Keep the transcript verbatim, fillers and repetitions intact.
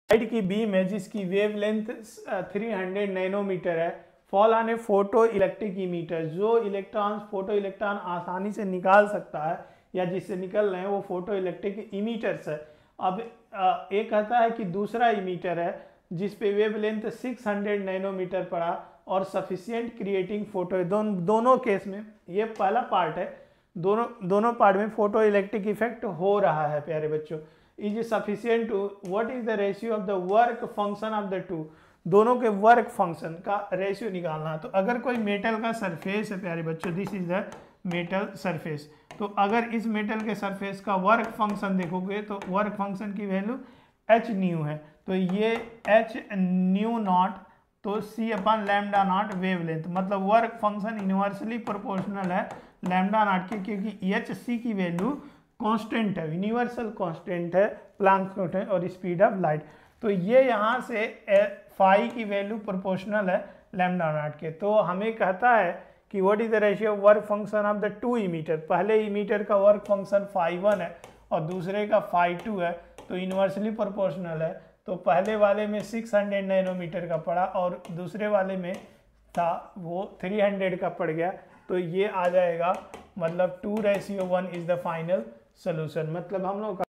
Light की beam है जिसकी वेवलेंथ थ्री हंड्रेड नैनोमीटर है, fall on a photo electric emitter, जो इलेक्ट्रॉन फोटो इलेक्ट्रॉन आसानी से निकाल सकता है या जिससे निकल रहे हैं वो फोटो इलेक्ट्रिक इमीटर्स है। अब एक कहता है कि दूसरा इमीटर है जिस पे वेवलेंथ सिक्स हंड्रेड नैनोमीटर पड़ा और सफिशिएंट क्रिएटिंग फोटो, दोनों दोनों केस में ये पहला पार्ट है, दोनों दोनों पार्ट में फोटो इलेक्ट्रिक इफेक्ट हो रहा है प्यारे बच्चों। Is sufficient to what is the ratio of the work function of the two, दोनों के वर्क फंक्शन का रेशियो निकालना है। तो अगर कोई मेटल का सरफेस है प्यारे बच्चों, this is the metal surface, तो अगर इस मेटल के सरफेस का वर्क फंक्शन देखोगे तो वर्क फंक्शन की वैल्यू एच न्यू है, तो ये एच न्यू नॉट, तो सी अपन लैम्डा नॉट वेवलेंथ, मतलब वर्क फंक्शन इन्वर्सली प्रोपोर्शनल है लैम्डा नॉट के, क्योंकि एच सी की वैल्यू कांस्टेंट है, यूनिवर्सल कांस्टेंट है, प्लैंक्स कांस्टेंट और स्पीड ऑफ लाइट। तो ये यहाँ से फाई की वैल्यू प्रोपोर्शनल है लैम्डा नॉट के। तो हमें कहता है कि what is the ratio of work function of the two emitter, पहले इमीटर का वर्क फंक्शन फाई वन है और दूसरे का फाई टू है, तो इन्वर्सली प्रोपोर्शनल है। तो पहले वाले में सिक्स हंड्रेड नैनोमीटर का पड़ा और दूसरे वाले में था वो थ्री हंड्रेड का पड़ गया, तो ये आ जाएगा मतलब two ratio one is the final solution. मतलब हम लोग